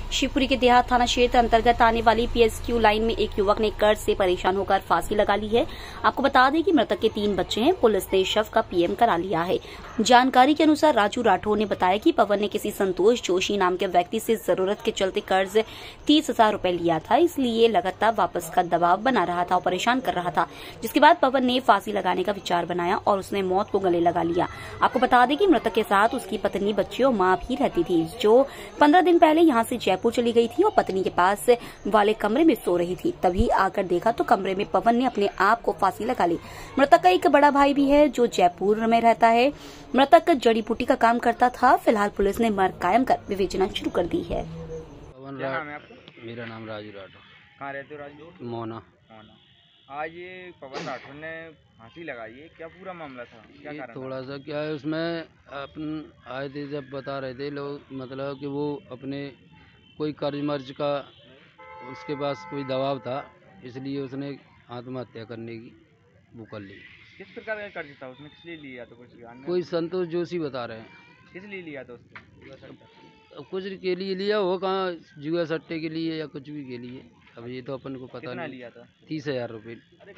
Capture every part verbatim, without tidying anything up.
शिवपुरी के देहात थाना क्षेत्र अंतर्गत आने वाली पीएसक्यू लाइन में एक युवक ने कर्ज से परेशान होकर फांसी लगा ली है। आपको बता दें कि मृतक के तीन बच्चे हैं। पुलिस ने शव का पीएम करा लिया है। जानकारी के अनुसार राजू राठौर ने बताया कि पवन ने किसी संतोष जोशी नाम के व्यक्ति से जरूरत के चलते कर्ज तीस हजार रूपये लिया था, इसलिए लगातार वापस का दबाव बना रहा था और परेशान कर रहा था, जिसके बाद पवन ने फांसी लगाने का विचार बनाया और उसने मौत को गले लगा लिया। आपको बता दें कि मृतक के साथ उसकी पत्नी, बच्चे और मां भी रहती थी, जो पंद्रह दिन पहले यहाँ से जयपुर चली गई थी और पत्नी के पास वाले कमरे में सो रही थी। तभी आकर देखा तो कमरे में पवन ने अपने आप को फांसी लगा ली। मृतक का एक बड़ा भाई भी है जो जयपुर में रहता है। मृतक जड़ी बूटी का काम करता था। फिलहाल पुलिस ने मर्ग कायम कर विवेचना शुरू कर दी है। क्या नाम है आपका? मेरा नाम राजू राठौर। कहाँ रहते हो राजू? मोना। मोना। आज ये पवन राठौर ने फांसी लगाई है, क्या पूरा मामला था? क्या ये कारण थोड़ा सा क्या है, उसमें अपन आए थे जब बता रहे थे लोग, मतलब कि वो अपने कोई कर्ज मर्ज का उसके पास कोई दबाव था, इसलिए उसने आत्महत्या करने की वो कर ली। किस प्रकार का कर्ज था उसने, किस लिए लिया? तो कुछ कोई संतोष जोशी बता रहे हैं। किस लिए लिया था उसने? कुछ के लिए लिया हो, कहाँ जुआ सट्टे के लिए या कुछ भी के लिए, अब ये तो अपन को पता कितना नहीं। लिया था? तीस हजार रुपये।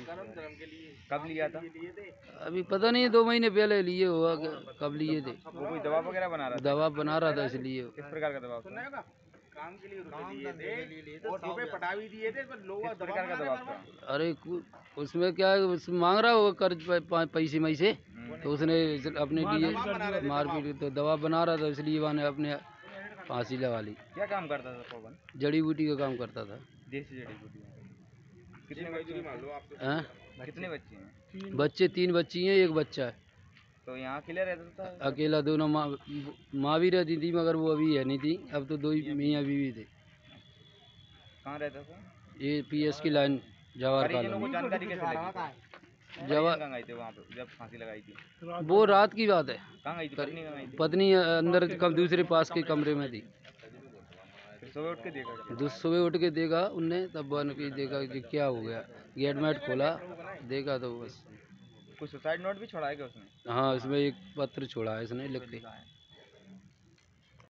कब लिया था? अभी पता नहीं, दो महीने पहले लिए हुआ, कब लिए थे। वो कोई दवा वगैरह बना रहा था? दवा बना रहा था, इसलिए। किस प्रकार का दबाव था? काम के लिए रुपए दिए थे और रुपए पटा भी दिए थे, पर लोग किस प्रकार का दबाव था? अरे उसमें क्या है, उस मांग रहा होगा कर्ज पैसे मई से, तो उसने अपने लिए मारपीट, तो दवा बना रहा था, इसलिए मैंने अपने फांसी लगा ली। क्या काम करता था पवन? जड़ी बूटी का काम करता था। देसी जड़ी बूटी। कितने बच्चे हैं? कितने बच्चे हैं? बच्चे तीन बच्ची हैं, एक बच्चा है। तो यहाँ अकेले रहता था? अकेला। दोनों माँ माँ भी रहती थी, मगर वो अभी है नहीं थी, अब तो दो ही मियाँ बीवी थे। कहाँ रहता था? ये पीएस की लाइन जवाहर परिजनों को जानकारी कैसे लगी? जवाहर कहाँ गए थे वहाँ पे जब फांसी लगाई थी? वो रात की बात है। कहाँ गई थी? पत्नी कहाँ गई थी? पत्नी अंदर कब दूसरे पास के कमरे में थी। सुबह उठ के देखा? दूसरे सुबह उठ के देखा उनने, तब बन के देखा कि क्या हो गया। गेट मेट खोला, देखा तो बस। कुछ सुसाइड नोट भी छोड़ा है क्या उसने? हाँ, इसमें एक पत्र छोड़ा है इसने लिख के।